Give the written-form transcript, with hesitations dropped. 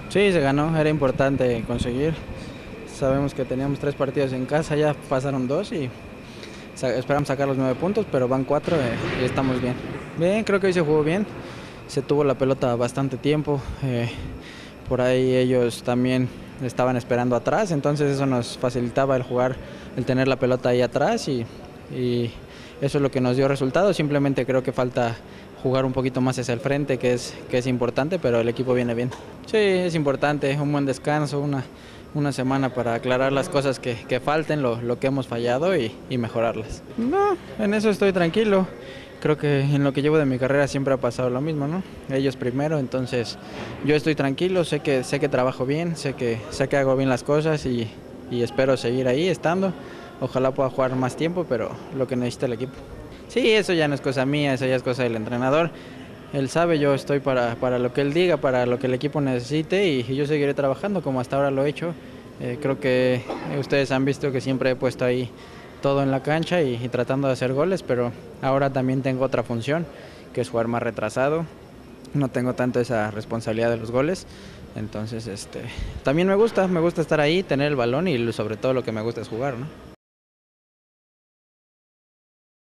Sí, se ganó, era importante conseguir. Sabemos que teníamos 3 partidos en casa, ya pasaron 2 y esperamos sacar los 9 puntos, pero van 4 y estamos bien. Bien, creo que hoy se jugó bien, se tuvo la pelota bastante tiempo, por ahí ellos también estaban esperando atrás, entonces eso nos facilitaba el jugar, el tener la pelota ahí atrás y eso es lo que nos dio resultado. Simplemente creo que falta jugar un poquito más hacia el frente, que es importante, pero el equipo viene bien. Sí, es importante, un buen descanso, una semana para aclarar las cosas que falten, lo que hemos fallado y mejorarlas. No, en eso estoy tranquilo. Creo que en lo que llevo de mi carrera siempre ha pasado lo mismo, ¿no? Ellos primero, entonces yo estoy tranquilo, sé que trabajo bien, sé que hago bien las cosas y espero seguir ahí estando. Ojalá pueda jugar más tiempo, pero lo que necesita el equipo. Sí, eso ya no es cosa mía, eso ya es cosa del entrenador. Él sabe, yo estoy para lo que él diga, para lo que el equipo necesite y yo seguiré trabajando como hasta ahora lo he hecho. Creo que ustedes han visto que siempre he puesto ahí todo en la cancha y tratando de hacer goles, pero ahora también tengo otra función, que es jugar más retrasado. No tengo tanto esa responsabilidad de los goles, entonces también me gusta estar ahí, tener el balón y sobre todo lo que me gusta es jugar, ¿no?